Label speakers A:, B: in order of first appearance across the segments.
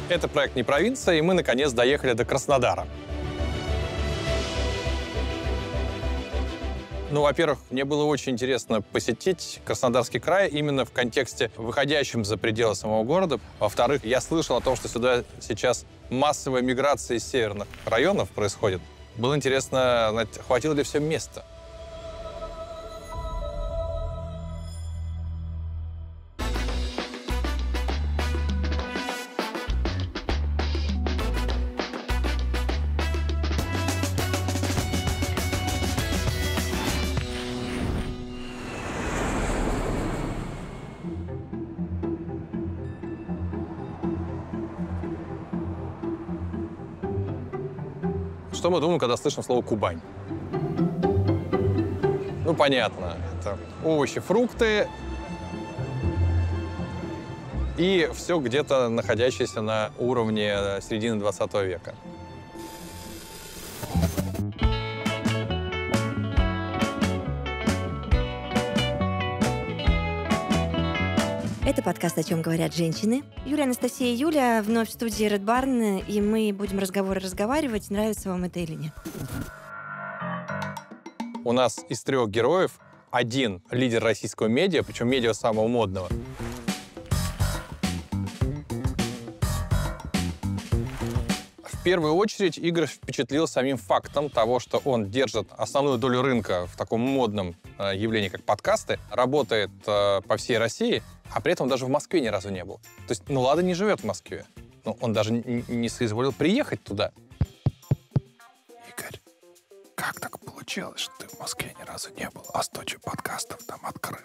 A: Это проект «Не провинция», и мы, наконец, доехали до Краснодара. Ну, во-первых, мне было очень интересно посетить Краснодарский край именно в контексте выходящем за пределы самого города. Во-вторых, я слышал о том, что сюда сейчас массовая миграция из северных районов происходит. Было интересно, хватило ли все места. Что мы думаем, когда слышим слово «Кубань»? Ну, понятно. Это овощи, фрукты и все где-то находящееся на уровне середины 20 века.
B: Это подкаст «О чем говорят женщины». Юлия, Анастасия и Юля вновь в студии Red Barn, и мы будем разговаривать, нравится вам это или нет.
A: У нас из 3 героев один лидер российского медиа, причем медиа самого модного. В первую очередь Игорь впечатлил самим фактом того, что он держит основную долю рынка в таком модном явлении, как подкасты, работает по всей России, а при этом даже в Москве ни разу не был. То есть, ну ладно, не живет в Москве, но он даже не соизволил приехать туда.
C: Игорь, как так получилось, что ты в Москве ни разу не был, а 100 подкастов там открыл?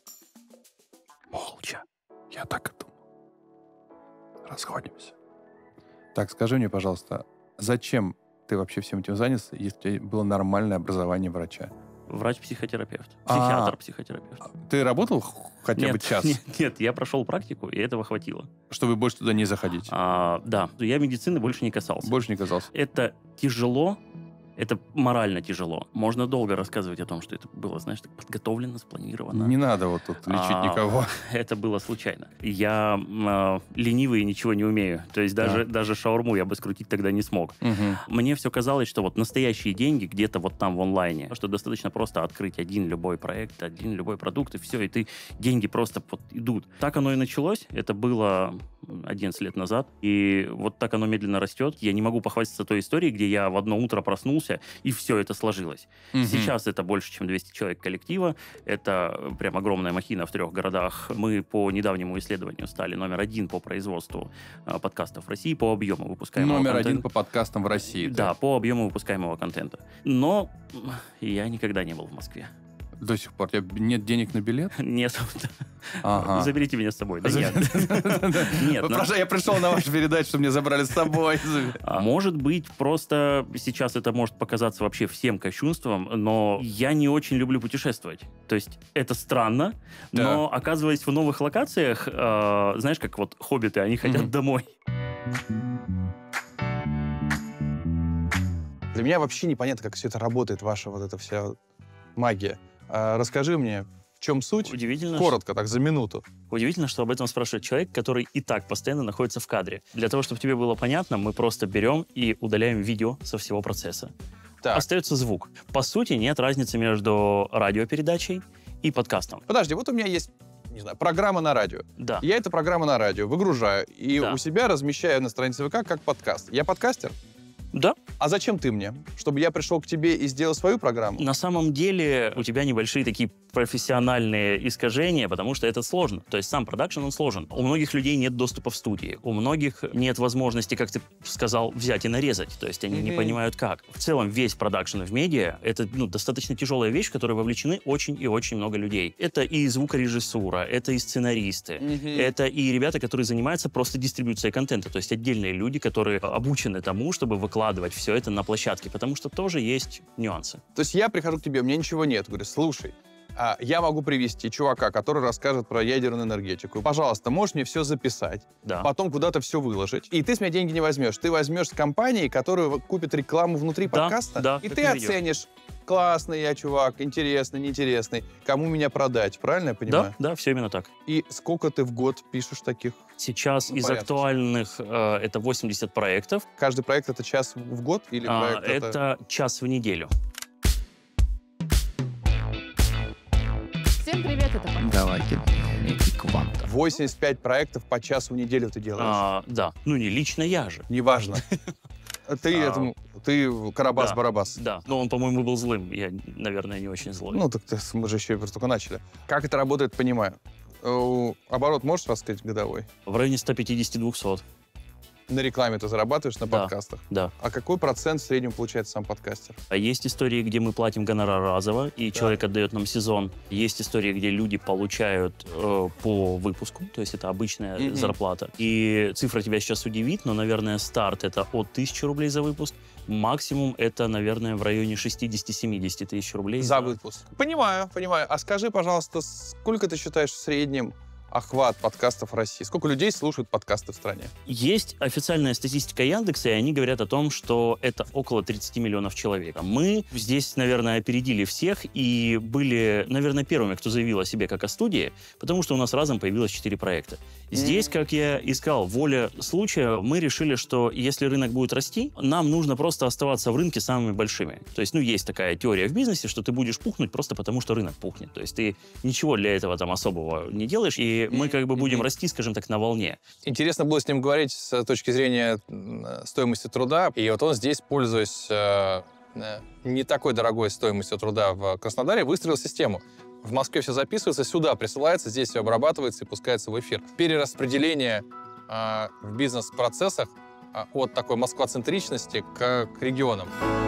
C: Молча. Я так и думал. Расходимся. Так, скажи мне, пожалуйста, зачем ты вообще всем этим занялся, если у тебя было нормальное образование врача?
D: Врач-психотерапевт. Психиатр-психотерапевт.
C: Ты работал хотя бы час?
D: Нет, я прошел практику, и этого хватило.
C: Чтобы больше туда не заходить?
D: Да, я медицины больше не касался.
C: Больше не касался?
D: Это тяжело, это морально тяжело. Можно долго рассказывать о том, что это было, знаешь, так подготовлено, спланировано.
C: Не надо вот тут лечить никого.
D: Это было случайно. Я ленивый и ничего не умею. То есть даже шаурму я бы скрутить тогда не смог. Мне все казалось, что вот настоящие деньги где-то вот там в онлайне, что достаточно просто открыть один любой проект, один любой продукт, и все, и деньги просто вот идут. Так оно и началось. Это было 11 лет назад. И вот так оно медленно растет. Я не могу похвастаться той историей, где я в одно утро проснулся, и все это сложилось. Сейчас это больше, чем 200 человек коллектива. Это прям огромная махина в 3 городах. Мы по недавнему исследованию стали номер 1 по производству подкастов в России, по объему выпускаемого контента.
C: Номер 1 по подкастам в России.
D: Да, по объему выпускаемого контента. Но я никогда не был в Москве.
C: До сих пор? У тебя нет денег на билет?
D: Нет.
C: Ага.
D: Заберите меня с собой. Да нет.
C: Я пришел на вашу передачу, что меня забрали с собой.
D: Может быть, просто сейчас это может показаться вообще всем кощунством, но я не очень люблю путешествовать. То есть это странно, но оказываясь в новых локациях, знаешь, как вот хоббиты, они хотят домой.
A: Для меня вообще непонятно, как все это работает, ваша вот эта вся магия. Расскажи мне, в чем суть?
D: Удивительно.
A: Коротко, так, за минуту.
D: Удивительно, что об этом спрашивает человек, который и так постоянно находится в кадре. Для того, чтобы тебе было понятно, мы просто берем и удаляем видео со всего процесса. Так. Остается звук. По сути, нет разницы между радиопередачей и подкастом.
A: Подожди, вот у меня есть, не знаю, программа на радио.
D: Да.
A: Я эту программу на радио выгружаю и у себя размещаю на странице ВК как подкаст. Я подкастер?
D: Да.
A: А зачем ты мне? Чтобы я пришел к тебе и сделал свою программу?
D: На самом деле у тебя небольшие такие профессиональные искажения, потому что это сложно. То есть сам продакшн, он сложен. У многих людей нет доступа в студии. У многих нет возможности, как ты сказал, взять и нарезать. То есть они не понимают, как. В целом весь продакшн в медиа — это достаточно тяжелая вещь, в которой вовлечены очень и очень много людей. Это и звукорежиссура, это и сценаристы, это и ребята, которые занимаются просто дистрибьюцией контента. То есть отдельные люди, которые обучены тому, чтобы выкладывать все это на площадке, потому что тоже есть нюансы.
A: То есть я прихожу к тебе, у меня ничего нет. Говорю, слушай, Я могу привести чувака, который расскажет про ядерную энергетику. Пожалуйста, можешь мне все записать, потом куда-то все выложить. И ты с меня деньги не возьмешь. Ты возьмешь с компании, которая купит рекламу внутри подкаста, и ты оценишь, классный я чувак, интересный, неинтересный, кому меня продать. Правильно я понимаю?
D: Да, все именно так.
A: И сколько ты в год пишешь таких?
D: Сейчас из актуальных это 80 проектов.
A: Каждый проект — это час в год? Или проект
D: это час в неделю.
E: Всем привет, это Паня.
C: Давайте.
A: 85 проектов по часу в неделю ты делаешь?
D: Да. Ну, не лично я же.
A: Неважно. Ты Карабас-Барабас.
D: Да, но он, по-моему, был злым. Я, наверное, не очень злой.
A: Ну, так мы же еще только начали. Как это работает, понимаю. Оборот можешь рассказать годовой?
D: В районе 150-200.
A: На рекламе ты зарабатываешь, на подкастах?
D: Да.
A: А какой процент в среднем получает сам подкастер?
D: Есть истории, где мы платим гонорар разово, и человек отдает нам сезон. Есть истории, где люди получают по выпуску, то есть это обычная зарплата. И цифра тебя сейчас удивит, но, наверное, старт — это от 1000 рублей за выпуск. Максимум — это, наверное, в районе 60-70 тысяч рублей.
A: За выпуск. Понимаю. А скажи, пожалуйста, сколько ты считаешь в среднем охват подкастов в России? Сколько людей слушают подкасты в стране?
D: Есть официальная статистика Яндекса, и они говорят о том, что это около 30 миллионов человек. Мы здесь, наверное, опередили всех и были, наверное, первыми, кто заявил о себе как о студии, потому что у нас разом появилось 4 проекта. Здесь, как я искал, воля случая, мы решили, что если рынок будет расти, нам нужно просто оставаться в рынке самыми большими. То есть, есть такая теория в бизнесе, что ты будешь пухнуть просто потому, что рынок пухнет. То есть ты ничего для этого там особого не делаешь, и мы как бы будем расти, скажем так, на волне.
A: Интересно было с ним говорить с точки зрения стоимости труда. И вот он здесь, пользуясь не такой дорогой стоимостью труда в Краснодаре, выстроил систему. В Москве все записывается, сюда присылается, здесь все обрабатывается и пускается в эфир. Перераспределение в бизнес-процессах от такой москвоцентричности к регионам.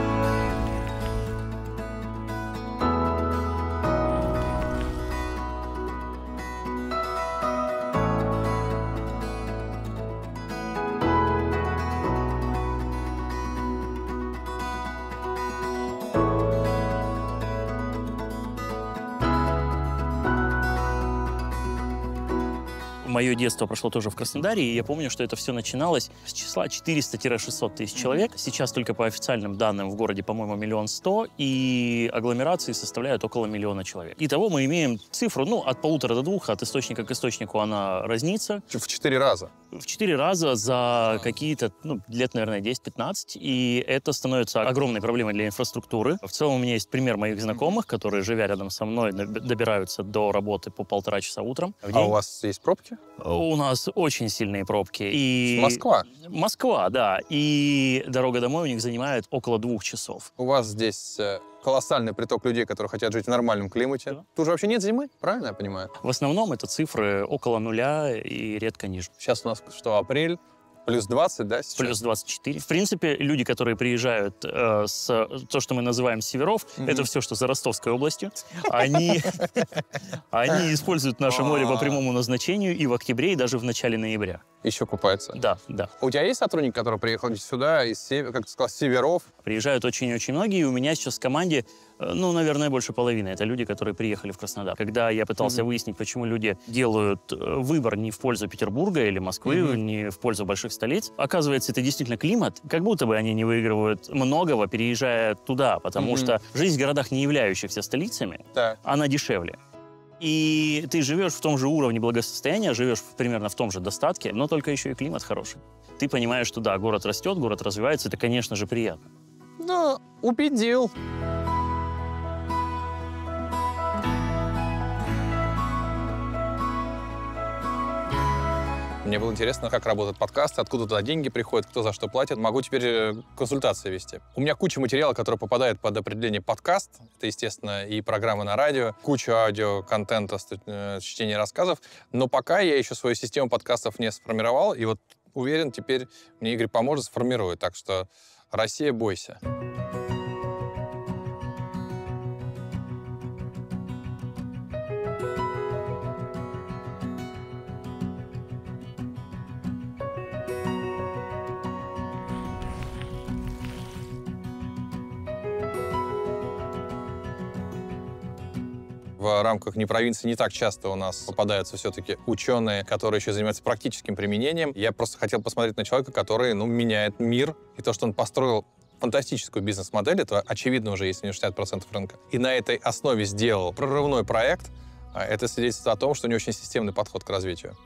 D: Мое детство прошло тоже в Краснодаре, и я помню, что это все начиналось с числа 400-600 тысяч человек. Сейчас только по официальным данным в городе, по-моему, 1 100 000, и агломерации составляют около 1 000 000 человек. Итого мы имеем цифру, от 1,5 до 2, от источника к источнику она разнится.
A: В 4 раза?
D: В 4 раза за какие-то, лет, наверное, 10-15, и это становится огромной проблемой для инфраструктуры. В целом у меня есть пример моих знакомых, которые, живя рядом со мной, добираются до работы по 1,5 часа утром.
A: А у вас есть пробки?
D: У нас очень сильные пробки. И...
A: Москва?
D: Москва, да. И дорога домой у них занимает около 2 часов.
A: У вас здесь колоссальный приток людей, которые хотят жить в нормальном климате. Да. Тут же вообще нет зимы, правильно я понимаю?
D: В основном это цифры около 0 и редко ниже.
A: Сейчас у нас что, апрель? Плюс 20, да, сейчас?
D: Плюс 24. В принципе, люди, которые приезжают с то, что мы называем северов, это все, что за Ростовской областью, они используют наше море по прямому назначению и в октябре, и даже в начале ноября.
A: Еще купаются?
D: Да.
A: У тебя есть сотрудник, который приехал сюда, как ты сказал, с северов?
D: Приезжают очень-очень многие, и у меня сейчас в команде, наверное, больше половины. Это люди, которые приехали в Краснодар. Когда я пытался выяснить, почему люди делают выбор не в пользу Петербурга или Москвы, не в пользу больших столиц, оказывается, это действительно климат. Как будто бы они не выигрывают многого, переезжая туда, потому что жизнь в городах, не являющихся столицами, она дешевле. И ты живешь в том же уровне благосостояния, живешь примерно в том же достатке, но только еще и климат хороший. Ты понимаешь, что да, город растет, город развивается, это, конечно же, приятно.
A: Убедил. Мне было интересно, как работают подкасты, откуда туда деньги приходят, кто за что платит. Могу теперь консультации вести. У меня куча материала, который попадает под определение подкаст. Это, естественно, и программы на радио, куча аудиоконтента, чтения рассказов. Но пока я еще свою систему подкастов не сформировал. И вот уверен, теперь мне Игорь поможет, сформирует. Так что, Россия, бойся. в рамках провинции не так часто у нас попадаются все-таки ученые, которые еще занимаются практическим применением. Я просто хотел посмотреть на человека, который, меняет мир. И то, что он построил фантастическую бизнес-модель, это, очевидно, уже есть у него 60% рынка. И на этой основе сделал прорывной проект. Это свидетельство о том, что у него очень системный подход к развитию.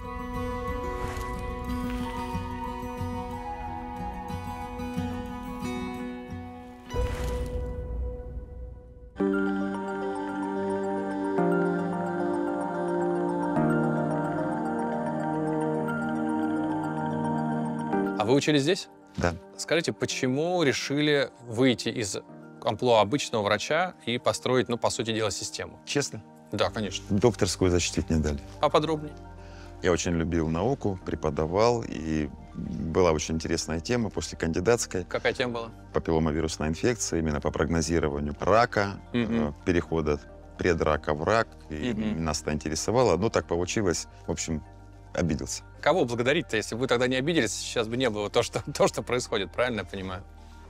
A: А вы учились здесь?
E: Да.
A: Скажите, почему решили выйти из амплуа обычного врача и построить, по сути дела, систему?
E: Честно?
A: Да, конечно.
E: Докторскую защитить не дали.
A: А подробнее?
E: Я очень любил науку, преподавал, и была очень интересная тема после кандидатской.
A: Какая тема была?
E: Папилломовирусная инфекция, именно по прогнозированию рака, перехода предрака в рак. И нас это интересовало. Но так получилось. В общем, обиделся.
A: Кого благодарить-то, если бы вы тогда не обиделись, сейчас бы не было то, что происходит, правильно я понимаю?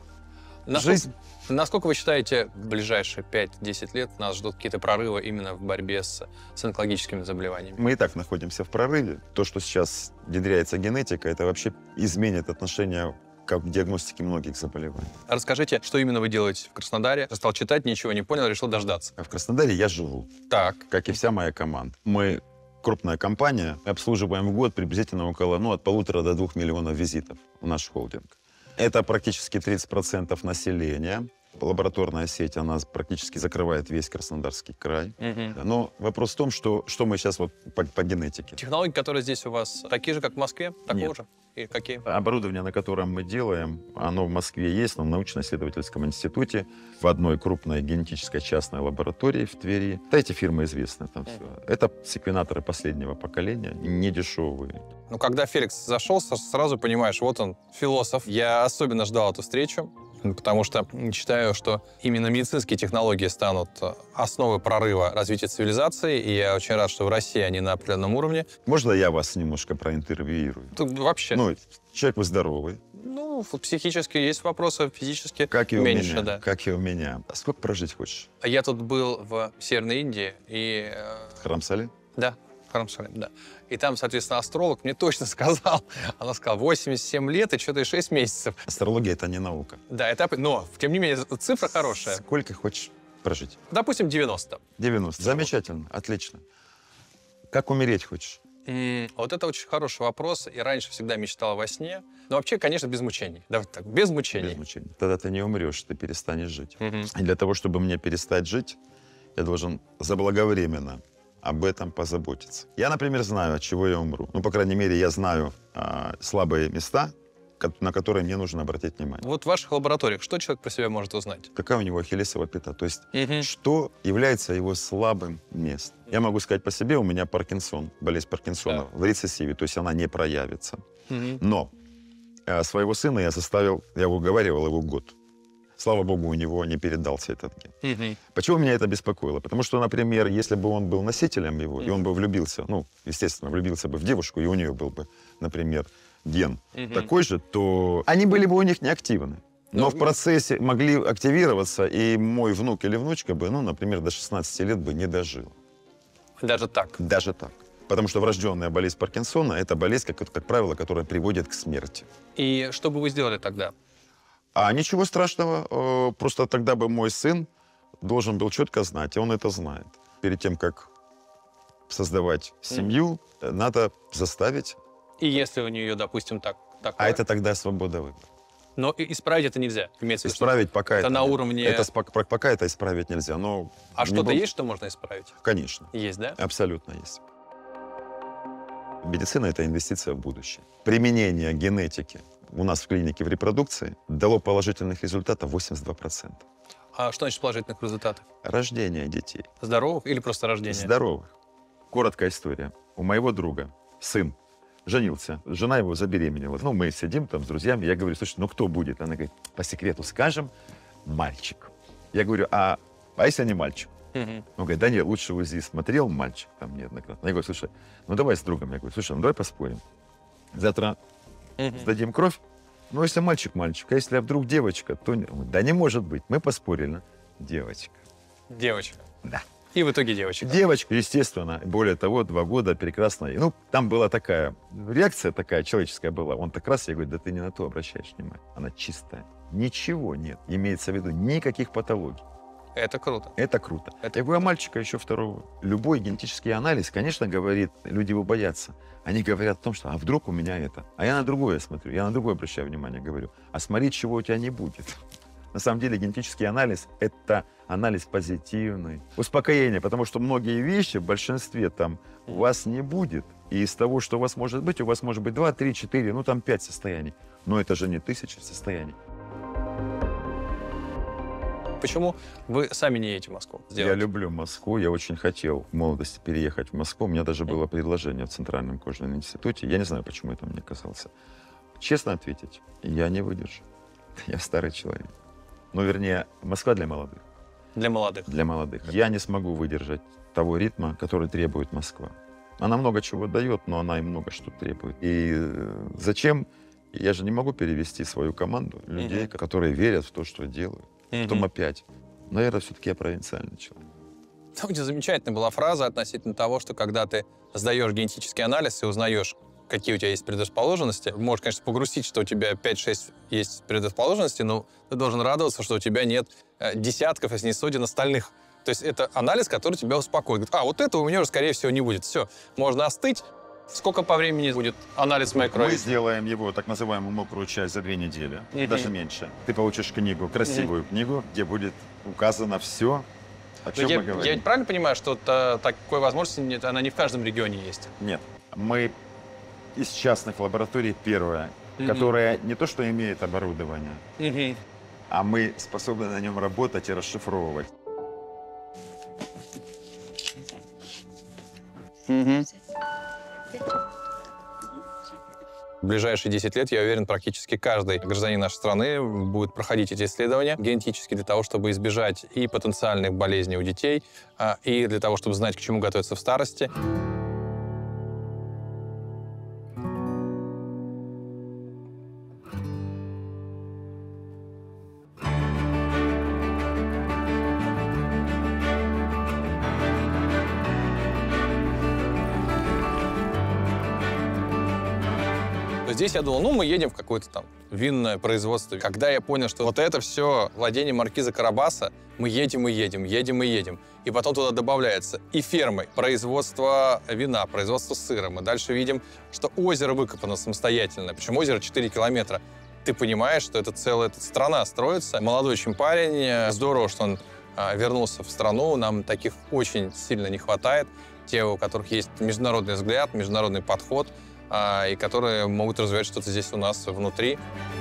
E: Жизнь.
A: Насколько вы считаете, в ближайшие 5-10 лет нас ждут какие-то прорывы именно в борьбе с онкологическими заболеваниями?
E: Мы и так находимся в прорыве. То, что сейчас внедряется генетика, это вообще изменит отношение к диагностике многих заболеваний.
A: Расскажите, что именно вы делаете в Краснодаре? Я стал читать, ничего не понял, решил дождаться.
E: А в Краснодаре я живу,
A: Так.
E: как и вся моя команда. Мы крупная компания, обслуживаем в год приблизительно около от 1,5 до 2 миллионов визитов в наш холдинг. Это практически 30% населения. Лабораторная сеть, она практически закрывает весь Краснодарский край. Но вопрос в том, что мы сейчас по генетике.
A: Технологии, которые здесь у вас, такие же, как в Москве? Такого
E: Нет.
A: же? И какие?
E: Оборудование, на котором мы делаем, оно в Москве есть, но в научно-исследовательском институте, в одной крупной генетической частной лаборатории в Твери. Да, эти фирмы известны там все. Это секвенаторы последнего поколения, не дешевые.
A: Когда Феликс зашел, сразу понимаешь, вот он, философ. Я особенно ждал эту встречу, потому что считаю, что именно медицинские технологии станут основой прорыва развития цивилизации, и я очень рад, что в России они на определенном уровне.
E: Можно я вас немножко проинтервьюирую?
A: Тут вообще.
E: Человек вы здоровый.
A: Психически есть вопросы, физически
E: как и
A: меньше,
E: у меня,
A: да.
E: Как и у меня. А сколько прожить хочешь?
A: Я тут был в Северной Индии и...
E: Харамсали?
A: Да, Харамсалим, да. И там, соответственно, астролог мне точно сказал, она сказала, 87 лет и что-то и 6 месяцев.
E: Астрология — это не наука.
A: Да, но, тем не менее, цифра хорошая.
E: Сколько хочешь прожить?
A: Допустим, 90.
E: 90. Замечательно, отлично. Как умереть хочешь?
A: Вот это очень хороший вопрос. И раньше всегда мечтала во сне. Но вообще, конечно, без мучений. Давайте так, без мучений.
E: Без мучений. Тогда ты не умрешь, ты перестанешь жить. И для того, чтобы мне перестать жить, я должен заблаговременно об этом позаботиться. Я, например, знаю, от чего я умру. По крайней мере, я знаю слабые места, на которые мне нужно обратить внимание.
A: Вот в ваших лабораториях что человек про себя может узнать?
E: Какая у него ахиллесова пята? То есть, что является его слабым местом? Я могу сказать по себе, у меня Паркинсон, болезнь Паркинсона в рецессиве, то есть она не проявится. Но своего сына я уговаривал его год. Слава богу, у него не передался этот ген. Почему меня это беспокоило? Потому что, например, если бы он был носителем его, и он бы влюбился, естественно, влюбился бы в девушку, и у нее был бы, например, ген такой же, то они были бы у них неактивны. Но в процессе могли активироваться, и мой внук или внучка бы, например, до 16 лет бы не дожил.
A: Даже так?
E: Даже так. Потому что врожденная болезнь Паркинсона — это болезнь, как правило, которая приводит к смерти.
A: И что бы вы сделали тогда?
E: А ничего страшного. Просто тогда бы мой сын должен был четко знать, и он это знает. Перед тем, как создавать семью, надо заставить.
A: И если у нее, допустим, такое?
E: А это тогда свобода выбора.
A: Но исправить это нельзя.
E: Исправить пока
A: это на уровне...
E: Пока это исправить нельзя. Но
A: что-то есть, что можно исправить?
E: Конечно.
A: Есть, да?
E: Абсолютно есть. Медицина — это инвестиция в будущее. Применение генетики у нас в клинике в репродукции дало положительных результатов 82%.
A: А что значит положительных результатов?
E: Рождение детей.
A: Здоровых или просто рождение?
E: Здоровых. Короткая история. У моего друга сын женился, жена его забеременела. Мы сидим там с друзьями, я говорю, слушай, кто будет? Она говорит, по секрету скажем, мальчик. Я говорю, а если не мальчик? Он говорит, да нет, лучше УЗИ смотрел, мальчик там неоднократно. Я говорю, слушай, давай с другом. Я говорю, слушай, давай поспорим. Завтра сдадим кровь. Если мальчик, а если вдруг девочка, то... Да не может быть. Мы поспорили. Девочка.
A: Девочка.
E: Да.
A: И в итоге девочек.
E: Девочка, естественно. Более того, 2 года прекрасно. Ну, там была такая реакция, такая человеческая была. Он так раз, я говорю, да ты не на то обращаешь внимание. Она чистая. Ничего нет. Имеется в виду никаких патологий.
A: Это круто.
E: Это круто. Я говорю, а мальчика еще 2-го. Любой генетический анализ, конечно, говорит, люди его боятся. Они говорят о том, что а вдруг у меня это. А я на другое смотрю, я на другое обращаю внимание, говорю. А смотри, чего у тебя не будет. На самом деле генетический анализ – это анализ позитивный. Успокоение, потому что многие вещи в большинстве там у вас не будет. И из того, что у вас может быть 2, 3, 4, ну там 5 состояний. Но это же не 1000 состояний.
A: Почему вы сами не едете в Москву?
E: Я люблю Москву. Я очень хотел в молодости переехать в Москву. У меня даже было предложение в Центральном кожном институте. Я не знаю, почему это мне казалось. Честно ответить, я не выдержу. Я старый человек. Ну, вернее, Москва для молодых.
A: Для молодых.
E: Для молодых. Я не смогу выдержать того ритма, который требует Москва. Она много чего дает, но она и много что требует. И зачем? Я же не могу перевести свою команду людей, которые верят в то, что делают. Потом опять. Наверное, все-таки я провинциальный человек.
A: Там, где замечательная была фраза относительно того, что когда ты сдаешь генетический анализ и узнаешь, какие у тебя есть предрасположенности, можешь, конечно, погрустить, что у тебя 5-6 есть предрасположенности, но ты должен радоваться, что у тебя нет десятков, если не сотен остальных. То есть это анализ, который тебя успокоит. Говорит, вот этого у меня уже, скорее всего, не будет. Все, можно остыть. Сколько по времени будет анализ моей крови?
E: Мы сделаем его, так называемую мокрую часть, за 2 недели, даже меньше. Ты получишь книгу, красивую книгу, где будет указано все, о чем мы говорим.
A: Я ведь правильно понимаю, что такой возможности она не в каждом регионе есть?
E: Нет. Мы из частных лабораторий первая, которая не то что имеет оборудование, а мы способны на нем работать и расшифровывать.
A: В ближайшие 10 лет, я уверен, практически каждый гражданин нашей страны будет проходить эти исследования генетически для того, чтобы избежать и потенциальных болезней у детей, и для того, чтобы знать, к чему готовиться в старости. Здесь я думал, мы едем в какое-то там винное производство. Когда я понял, что вот это все владение маркиза Карабаса, мы едем и едем, едем и едем. И потом туда добавляется и фермы, производство вина, производство сыра. Мы дальше видим, что озеро выкопано самостоятельно. Причем озеро 4 километра. Ты понимаешь, что это целая страна строится. Молодой очень парень. Здорово, что он вернулся в страну. Нам таких очень сильно не хватает. Те, у которых есть международный взгляд, международный подход, и которые могут развивать что-то здесь у нас внутри.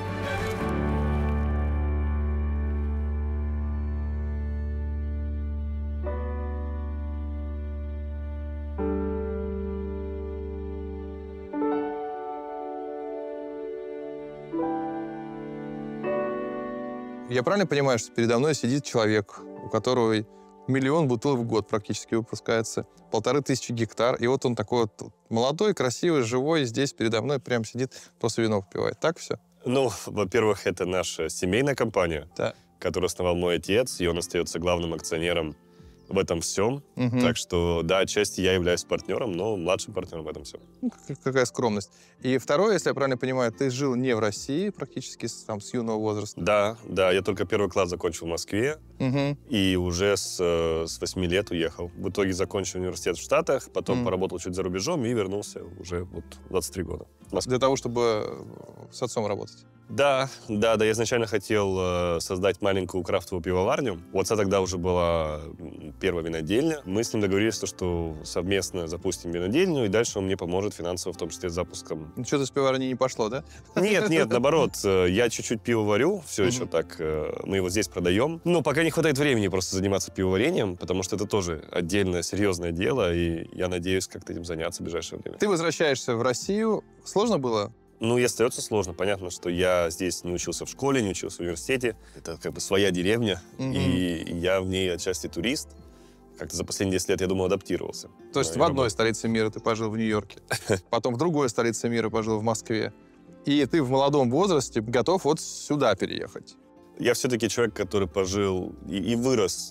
A: Я правильно понимаю, что передо мной сидит человек, у которого 1 миллион бутылок в год практически выпускается, 1500 гектар, и вот он такой вот молодой, красивый, живой, здесь передо мной прям сидит, просто вино попивает. Так все?
F: Ну, во-первых, это наша семейная компания, которую основал мой отец, и он остается главным акционером в этом всем. Так что, да, отчасти я являюсь партнером, но младшим партнером в этом всем.
A: Какая скромность. И второе, если я правильно понимаю, ты жил не в России практически с юного возраста?
F: Да, я только 1 класс закончил в Москве, и уже с 8 лет уехал. В итоге закончил университет в Штатах, потом поработал чуть за рубежом и вернулся уже 23 года.
A: Для того, чтобы с отцом работать?
F: Да, я изначально хотел создать маленькую крафтовую пивоварню. У отца тогда уже была первая винодельня. Мы с ним договорились, что совместно запустим винодельню, и дальше он мне поможет финансово, в том числе с запуском.
A: Что-то с пивоварней не пошло, да?
F: Нет, наоборот. Я чуть-чуть пиво варю, все еще так. Мы его здесь продаем. Но пока не хватает времени просто заниматься пивоварением, потому что это тоже отдельное серьезное дело, и я надеюсь как-то этим заняться в ближайшее время.
A: Ты возвращаешься в Россию. Сложно было?
F: Ну, и остается сложно. Понятно, что я здесь не учился в школе, не учился в университете. Это как бы своя деревня, и я в ней отчасти турист. Как-то за последние 10 лет, я думаю, адаптировался.
A: То есть в одной столице мира ты пожил в Нью-Йорке, потом в другой столице мира пожил в Москве, и ты в молодом возрасте готов вот сюда переехать.
F: Я все-таки человек, который пожил и вырос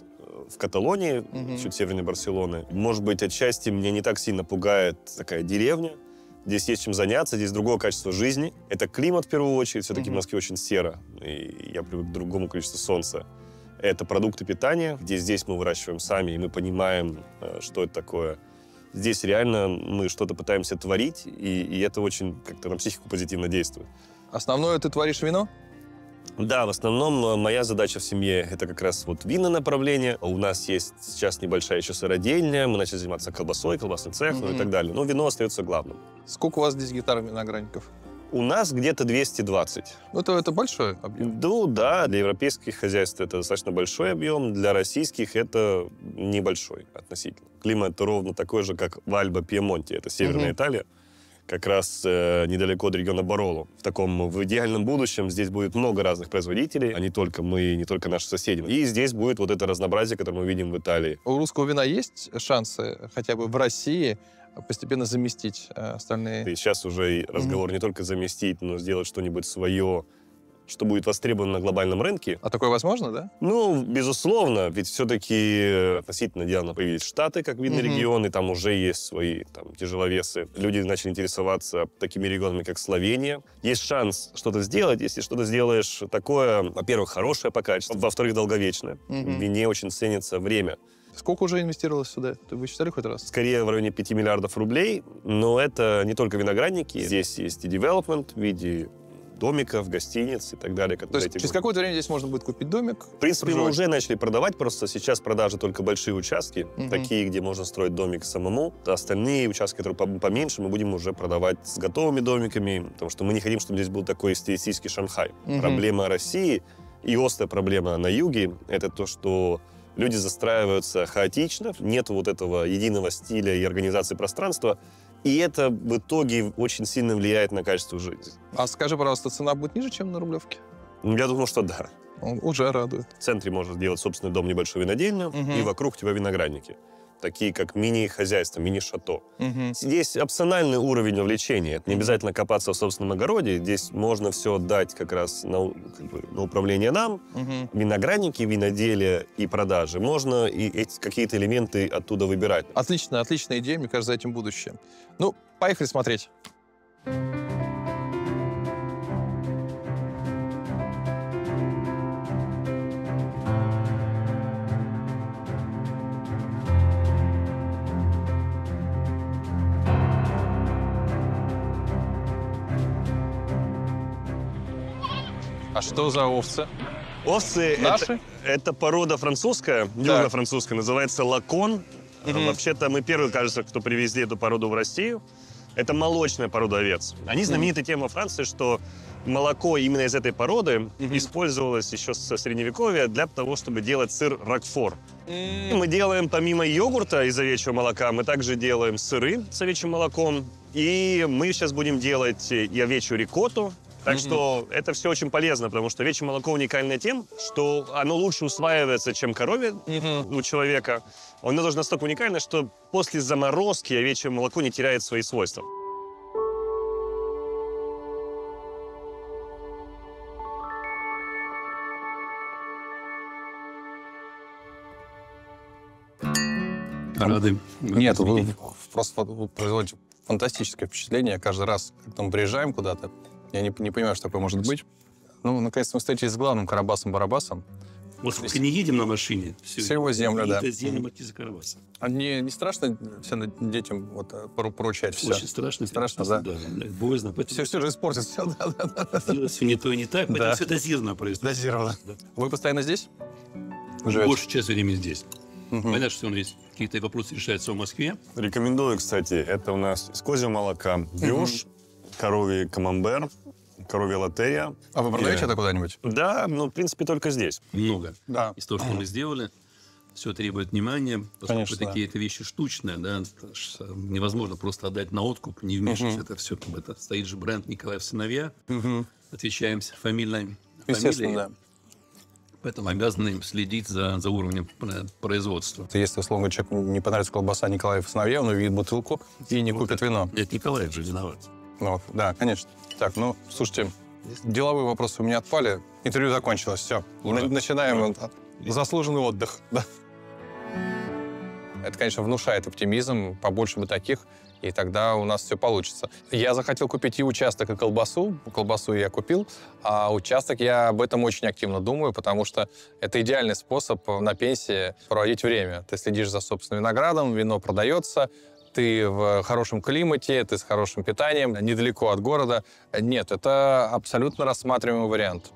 F: в Каталонии, чуть севернее Барселоны. Может быть, отчасти меня не так сильно пугает такая деревня. Здесь есть чем заняться, здесь другое качество жизни. Это климат, в первую очередь. Все-таки в Москве очень серо, и я привык к другому количеству солнца. Это продукты питания, где здесь мы выращиваем сами, и мы понимаем, что это такое. Здесь реально мы что-то пытаемся творить, и это очень как-то на психику позитивно действует.
A: Основное ты творишь вино?
F: Да, в основном моя задача в семье — это как раз вот винное направление. У нас есть сейчас небольшая еще сыродельня, мы начали заниматься колбасой, колбасный цех, ну и так далее. Но вино остается главным.
A: Сколько у вас здесь гектаров виноградников?
F: У нас где-то 220.
A: Ну, это большой объем.
F: Ну, да, для европейских хозяйств это достаточно большой объем, для российских это небольшой относительно. Климат ровно такой же, как в Альбо-Пьемонте, это Северная Италия, как раз недалеко от региона Бароло. В идеальном будущем здесь будет много разных производителей, а не только мы, не только наши соседи. И здесь будет вот это разнообразие, которое мы видим в Италии.
A: У русского вина есть шансы хотя бы в России постепенно заместить остальные?
F: И сейчас уже разговор не только заместить, но сделать что-нибудь свое, что будет востребовано на глобальном рынке.
A: А такое возможно, да?
F: Ну, безусловно, ведь все-таки относительно недавно появились Штаты, как винный регион, и там уже есть свои там, тяжеловесы. Люди начали интересоваться такими регионами, как Словения. Есть шанс что-то сделать, если что-то сделаешь такое, во-первых, хорошее по качеству, во-вторых, долговечное. В вине очень ценится время.
A: Сколько уже инвестировалось сюда? Вы считали хоть раз?
F: Скорее в районе 5 миллиардов рублей, но это не только виноградники. Здесь есть и девелопмент в виде домиков, гостиниц и так далее.
A: То есть через какое-то время здесь можно будет купить домик?
F: В принципе, мы уже начали продавать, просто сейчас продажи только большие участки, такие, где можно строить домик самому. А остальные участки, которые поменьше, мы будем уже продавать с готовыми домиками, потому что мы не хотим, чтобы здесь был такой стилистический Шанхай. Проблема России и острая проблема на юге — это то, что люди застраиваются хаотично, нет вот этого единого стиля и организации пространства, и это в итоге очень сильно влияет на качество жизни.
A: А скажи, пожалуйста, цена будет ниже, чем на Рублевке?
F: Я думаю, что да.
A: Он уже радует.
F: В центре можно сделать собственный дом, небольшую винодельню, и вокруг тебя виноградники. Такие, как мини-хозяйство, мини-шато. Здесь опциональный уровень вовлечения. Это не обязательно копаться в собственном огороде. Здесь можно все отдать как раз на управление нам. Виноградники, виноделие и продажи. Можно и какие-то элементы оттуда выбирать.
A: Отлично, отличная идея. Мне кажется, за этим будущее. Ну, поехали смотреть. А что за овцы?
F: Овцы
A: Наши?
F: Это порода французская, южно-французская, называется лакон. Вообще-то мы первые, кажется, кто привезли эту породу в Россию. Это молочная порода овец. Они знамениты тем во Франции, что молоко именно из этой породы использовалось еще со Средневековья для того, чтобы делать сыр рокфор. Мы делаем помимо йогурта из овечьего молока, мы также делаем сыры с овечьим молоком. И мы сейчас будем делать и овечью рикотту. Так что это все очень полезно, потому что овечье молоко уникальное тем, что оно лучше усваивается, чем коровье у человека. Оно даже настолько уникально, что после заморозки овечье молоко не теряет свои свойства.
C: Рады.
A: Нет, вы просто производите фантастическое впечатление. Каждый раз, когда мы приезжаем куда-то, я не понимаю, что такое может быть. Ну, наконец-то мы встретились с главным Карабасом-Барабасом.
G: Вот сколько не едем на машине.
A: Всего землю, да.
G: Землю маркиза Карабаса.
A: А не страшно всем детям вот, поручать все?
G: Очень страшно.
A: Страшно, да?
G: Да, боязно.
A: Все же испортит. Все,
G: Все не то и не так, поэтому все дозированно происходит.
A: Дозировано. Вы постоянно здесь?
G: Большую часть времени здесь. Понятно, что у нас есть какие-то вопросы решаются в Москве.
F: Рекомендую, кстати, это у нас из козьего молока брюш, коровий камамбер, коровья латерия.
A: А вы продаете это куда-нибудь?
F: Да, ну, в принципе, только здесь.
G: Много.
A: Да.
G: Из того, что мы сделали, все требует внимания, поскольку такие вещи штучные, да, невозможно просто отдать на откуп, не вмешивать это все. Это стоит же бренд Николаев сыновья, отвечаем фамилией.
A: Естественно, да.
G: Поэтому обязаны следить за уровнем производства.
A: Если, условно, человеку не понравится колбаса Николаев сыновья, он увидит бутылку и не купит вино.
G: Это Николаев же виноват.
A: Ну, да, конечно. Так, ну, слушайте, деловые вопросы у меня отпали. Интервью закончилось, все. Начинаем заслуженный отдых. Да. Это, конечно, внушает оптимизм, побольше бы таких, и тогда у нас все получится. Я захотел купить и участок, и колбасу. Колбасу я купил, а участок я об этом очень активно думаю, потому что это идеальный способ на пенсии проводить время. Ты следишь за собственным виноградом, вино продается, ты в хорошем климате, ты с хорошим питанием, недалеко от города. Нет, это абсолютно рассматриваемый вариант.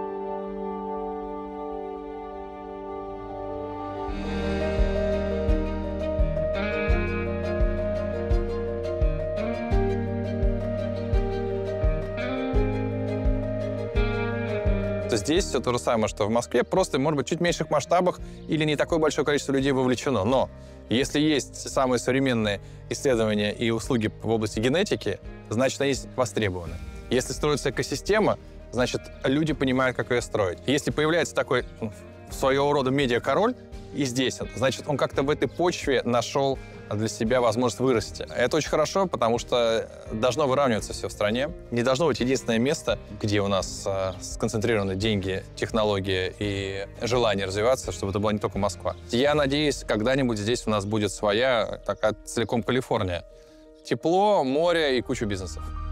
A: Здесь все то же самое, что в Москве, просто, может быть, чуть в меньших масштабах или не такое большое количество людей вовлечено. Но если есть самые современные исследования и услуги в области генетики, значит, они востребованы. Если строится экосистема, значит, люди понимают, как ее строить. Если появляется такой своего рода медиа-король, и здесь он, значит, он как-то в этой почве нашел для себя возможность вырасти. Это очень хорошо, потому что должно выравниваться все в стране. Не должно быть единственное место, где у нас сконцентрированы деньги, технологии и желание развиваться, чтобы это была не только Москва. Я надеюсь, когда-нибудь здесь у нас будет своя, такая целиком Калифорния. Тепло, море и куча бизнесов.